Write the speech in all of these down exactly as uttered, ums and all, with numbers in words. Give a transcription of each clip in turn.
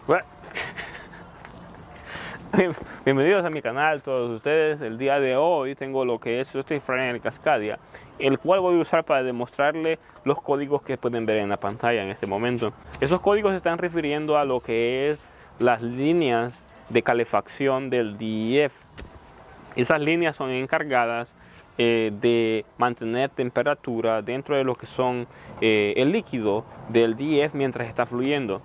Bueno, bienvenidos a mi canal todos ustedes. El día de hoy tengo lo que es SwiftFramer Cascadia, el cual voy a usar para demostrarle los códigos que pueden ver en la pantalla en este momento. Esos códigos se están refiriendo a lo que es las líneas de calefacción del D E F. Esas líneas son encargadas eh, de mantener temperatura dentro de lo que son eh, el líquido del D E F mientras está fluyendo.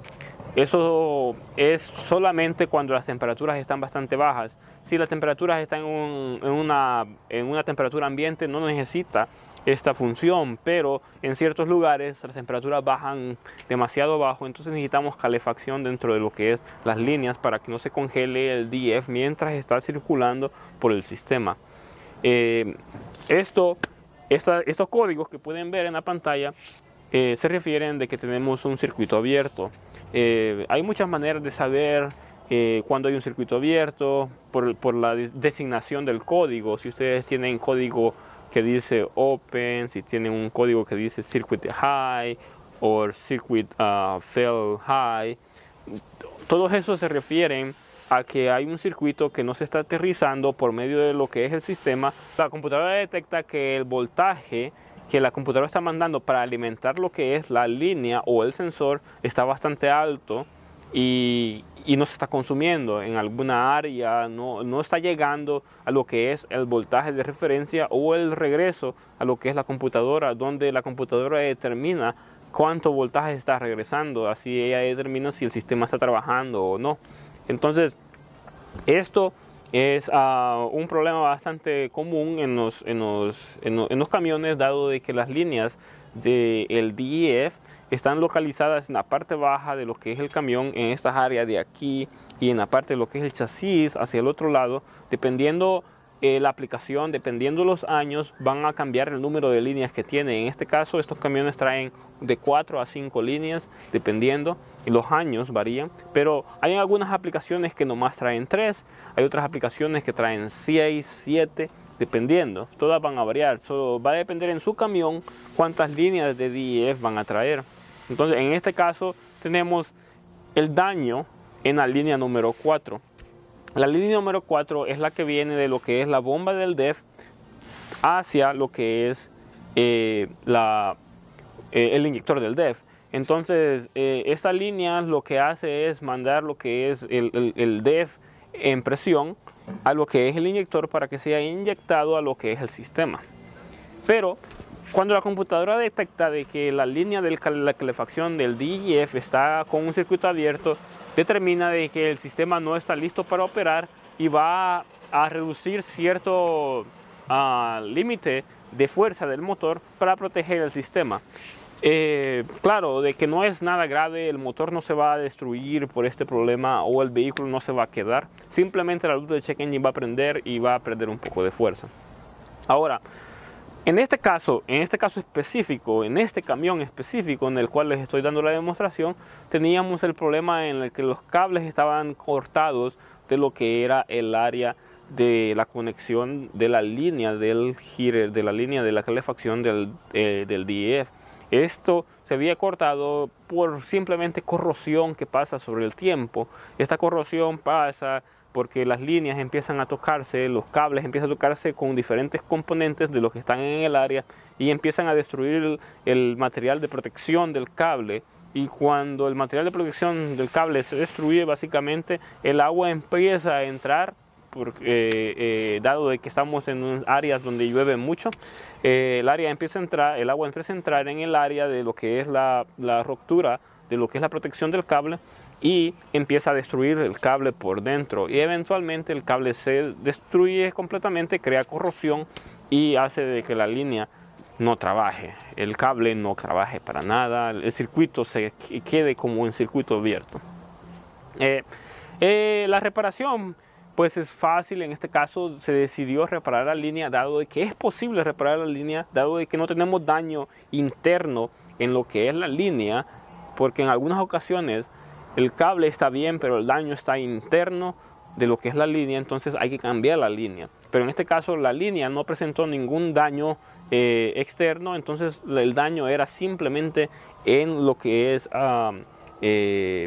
Eso es solamente cuando las temperaturas están bastante bajas. Si las temperaturas están en, un, en, una, en una temperatura ambiente, no necesita esta función, pero en ciertos lugares las temperaturas bajan demasiado bajo, entonces necesitamos calefacción dentro de lo que es las líneas para que no se congele el D E F mientras está circulando por el sistema. Eh, esto, esta, estos códigos que pueden ver en la pantalla eh, se refieren de que tenemos un circuito abierto. Eh, hay muchas maneras de saber eh, cuando hay un circuito abierto por, por la designación del código. Si ustedes tienen código que dice open, si tienen un código que dice circuit high o circuit uh, fail high, todos esos se refieren a que hay un circuito que no se está aterrizando por medio de lo que es el sistema. La computadora detecta que el voltaje que la computadora está mandando para alimentar lo que es la línea o el sensor está bastante alto y, y no se está consumiendo en alguna área, no, no está llegando a lo que es el voltaje de referencia o el regreso a lo que es la computadora, donde la computadora determina cuánto voltaje está regresando, así ella determina si el sistema está trabajando o no. Entonces, esto es uh, un problema bastante común en los, en, los, en, los, en los camiones, dado de que las líneas del D E F están localizadas en la parte baja de lo que es el camión, en estas áreas de aquí, y en la parte de lo que es el chasis hacia el otro lado. Dependiendo eh, la aplicación, dependiendo los años, van a cambiar el número de líneas que tienen. En este caso, estos camiones traen de cuatro a cinco líneas, dependiendo, y los años varían, pero hay algunas aplicaciones que nomás traen tres, hay otras aplicaciones que traen seis, siete, dependiendo, todas van a variar, solo va a depender en su camión cuántas líneas de D E F van a traer. Entonces, en este caso, tenemos el daño en la línea número cuatro. La línea número cuatro es la que viene de lo que es la bomba del D E F hacia lo que es eh, la, eh, el inyector del D E F. Entonces, eh, esta línea lo que hace es mandar lo que es el, el, el D E F en presión a lo que es el inyector para que sea inyectado a lo que es el sistema. Pero cuando la computadora detecta de que la línea de la calefacción del D E F está con un circuito abierto, determina de que el sistema no está listo para operar y va a reducir cierto uh, límite de fuerza del motor para proteger el sistema. Eh, claro, de que no es nada grave, el motor no se va a destruir por este problema o el vehículo no se va a quedar, simplemente la luz del check engine va a prender y va a perder un poco de fuerza. Ahora, en este caso, en este caso específico, en este camión específico en el cual les estoy dando la demostración, teníamos el problema en el que los cables estaban cortados de lo que era el área de la conexión de la línea del heater, de la línea de la calefacción del, eh, del D E F. Esto se había cortado por simplemente corrosión que pasa sobre el tiempo. Esta corrosión pasa porque las líneas empiezan a tocarse, los cables empiezan a tocarse con diferentes componentes de los que están en el área y empiezan a destruir el, el material de protección del cable. Y cuando el material de protección del cable se destruye, básicamente el agua empieza a entrar. Porque, eh, eh, dado de que estamos en áreas donde llueve mucho, eh, el área empieza a entrar, el agua empieza a entrar en el área de lo que es la, la ruptura, de lo que es la protección del cable, y empieza a destruir el cable por dentro, y eventualmente el cable se destruye completamente, crea corrosión y hace de que la línea no trabaje, el cable no trabaje para nada, el circuito se quede como un circuito abierto. Eh, eh, la reparación pues es fácil. En este caso se decidió reparar la línea, dado de que es posible reparar la línea, dado de que no tenemos daño interno en lo que es la línea, porque en algunas ocasiones el cable está bien, pero el daño está interno de lo que es la línea, entonces hay que cambiar la línea. Pero en este caso la línea no presentó ningún daño eh, externo, entonces el daño era simplemente en lo que es uh, eh,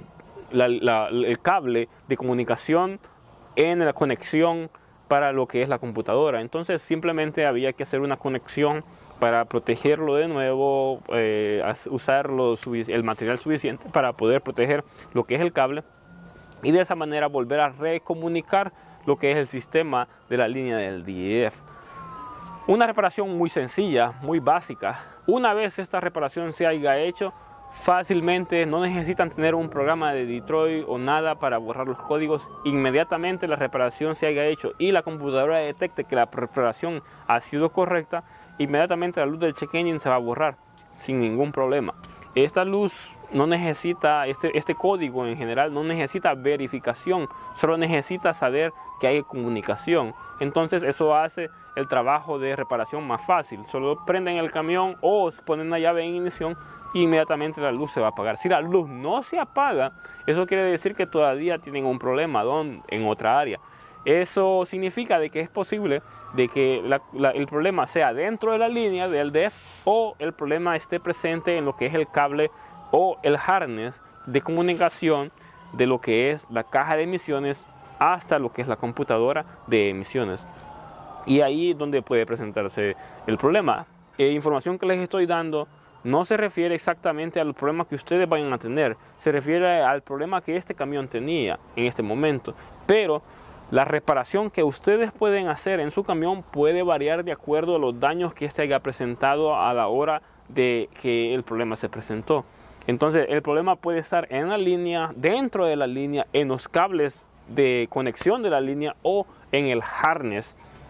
la, la, el cable de comunicación en la conexión para lo que es la computadora. Entonces simplemente había que hacer una conexión para protegerlo de nuevo, eh, usar lo, el material suficiente para poder proteger lo que es el cable y de esa manera volver a recomunicar lo que es el sistema de la línea del D E F. Una reparación muy sencilla, muy básica. Una vez esta reparación se haya hecho, fácilmente no necesitan tener un programa de Detroit o nada para borrar los códigos. Inmediatamente la reparación se haya hecho y la computadora detecte que la reparación ha sido correcta, inmediatamente la luz del check engine se va a borrar sin ningún problema. Esta luz no necesita, este, este código en general no necesita verificación, solo necesita saber que hay comunicación. Entonces eso hace el trabajo de reparación más fácil. Solo prenden el camión o ponen una llave en ignición e inmediatamente la luz se va a apagar. Si la luz no se apaga, eso quiere decir que todavía tienen un problema en otra área. Eso significa de que es posible de que la, la, el problema sea dentro de la línea del D E F o el problema esté presente en lo que es el cable o el harness de comunicación de lo que es la caja de emisiones hasta lo que es la computadora de emisiones. Y ahí es donde puede presentarse el problema. Eh, información que les estoy dando no se refiere exactamente al problema que ustedes vayan a tener, se refiere al problema que este camión tenía en este momento. Pero la reparación que ustedes pueden hacer en su camión puede variar de acuerdo a los daños que este haya presentado a la hora de que el problema se presentó. Entonces el problema puede estar en la línea, dentro de la línea, en los cables de conexión de la línea o en el harness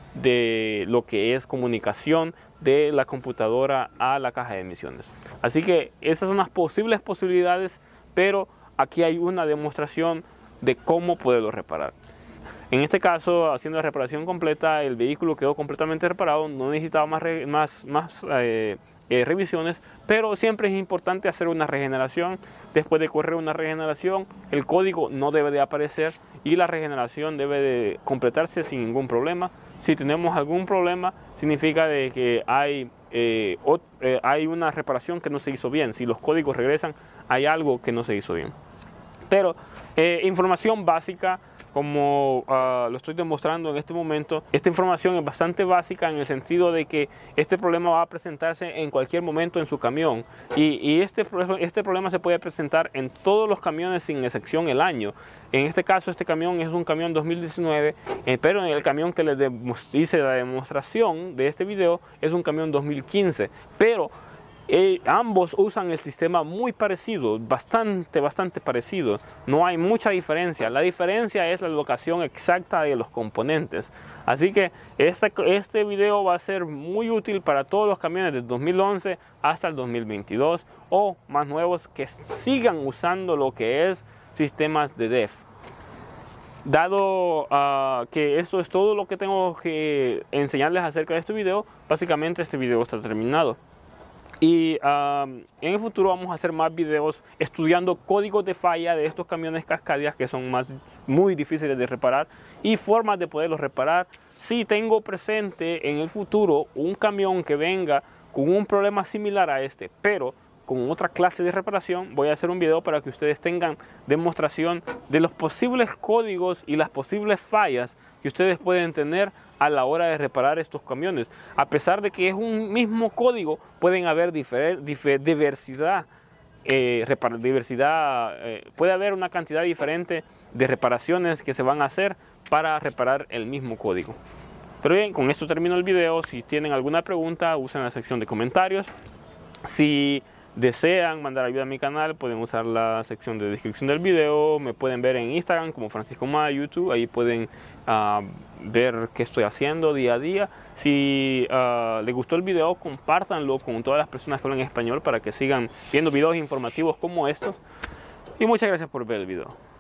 de lo que es comunicación de la computadora a la caja de emisiones. Así que esas son las posibles posibilidades, pero aquí hay una demostración de cómo poderlo reparar. En este caso, haciendo la reparación completa, el vehículo quedó completamente reparado, no necesitaba más, re, más, más eh, eh, revisiones, pero siempre es importante hacer una regeneración. Después de correr una regeneración, el código no debe de aparecer y la regeneración debe de completarse sin ningún problema. Si tenemos algún problema, significa de que hay, eh, o, eh, hay una reparación que no se hizo bien. Si los códigos regresan, hay algo que no se hizo bien. Pero eh, información básica, como uh, lo estoy demostrando en este momento, esta información es bastante básica en el sentido de que este problema va a presentarse en cualquier momento en su camión y, y este, este problema se puede presentar en todos los camiones sin excepción el año. En este caso este camión es un camión dos mil diecinueve, eh, pero en el camión que les hice la demostración de este video es un camión dos mil quince, pero Eh, ambos usan el sistema muy parecido, bastante, bastante parecido. No hay mucha diferencia. La diferencia es la locación exacta de los componentes. Así que este, este video va a ser muy útil para todos los camiones del dos mil once hasta el dos mil veintidós o más nuevos que sigan usando lo que es sistemas de D E F. Dado uh, que esto es todo lo que tengo que enseñarles acerca de este video, básicamente este video está terminado. Y um, en el futuro vamos a hacer más videos estudiando códigos de falla de estos camiones Cascadia que son más, muy difíciles de reparar y formas de poderlos reparar. Si tengo presente en el futuro un camión que venga con un problema similar a este, pero con otra clase de reparación, voy a hacer un video para que ustedes tengan demostración de los posibles códigos y las posibles fallas que ustedes pueden tener a la hora de reparar estos camiones. A pesar de que es un mismo código, pueden haber difer, difer, diversidad, eh, repar, diversidad eh, puede haber una cantidad diferente de reparaciones que se van a hacer para reparar el mismo código. Pero bien, con esto termino el video. Si tienen alguna pregunta, usen la sección de comentarios. Si desean mandar ayuda a mi canal, pueden usar la sección de descripción del video. Me pueden ver en Instagram como Francisco Ma, YouTube. Ahí pueden uh, ver qué estoy haciendo día a día. Si uh, les gustó el video, compártanlo con todas las personas que hablan español para que sigan viendo videos informativos como estos. Y muchas gracias por ver el video.